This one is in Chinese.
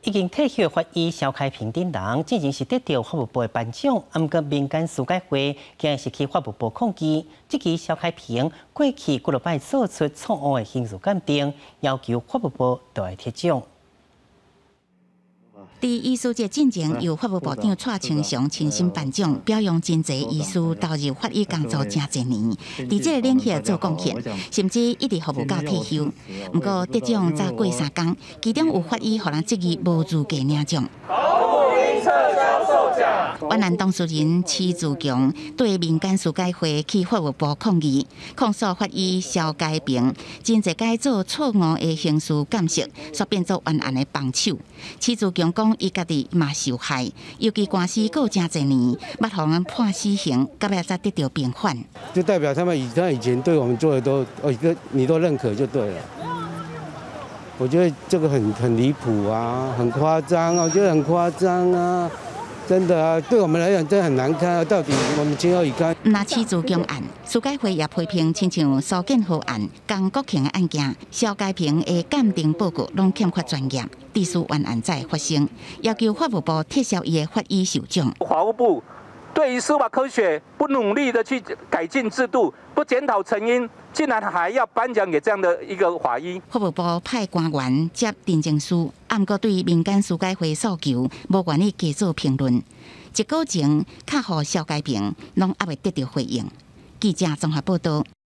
已经退休法医肖开平等人，之前是得到法务部的颁奖，毋过民间事解会竟然是去法务部抗议。这期肖开平过去几落摆做出错误的刑事鉴定，要求法务部来撤奖。 伫医师节进前，由法务部长蔡清祥亲身颁奖，表扬真侪医师投入法医工作真侪年，伫这个领域做贡献，甚至一直服务到退休。不过得奖才过3天，其中有法医互人质疑无资格领奖。万南当事人戚自强对民间事解会去法务部抗议，控诉法医肖家平真侪改做错误的刑事鉴识，煞变作冤案的帮手。戚自强讲，伊家己嘛受害，尤其官司过真侪年，捌互人判死刑，到尾才得到平反。 就代表他以前对我们做的都你都认可就对了。我觉得这个很离谱啊，很夸张啊，我觉得很夸张啊。真的啊，对我们来讲真的很难看啊！到底我们情何以堪？那戚自强案，事解会也批评，亲像苏建豪案、江国庆的案件，肖家平的鉴定报告拢欠缺专业，致使冤案再发生，要求法务部撤销伊的法医受奖。 法务部对于司法科学不努力的去改进制度，不检讨成因，竟然还要颁奖给这样的一个法医。 法务部派官员接认证书，暗过对民间事解会诉求无愿意加做评论。一个前卡互肖家平，拢还未得到回应。记者综合报道。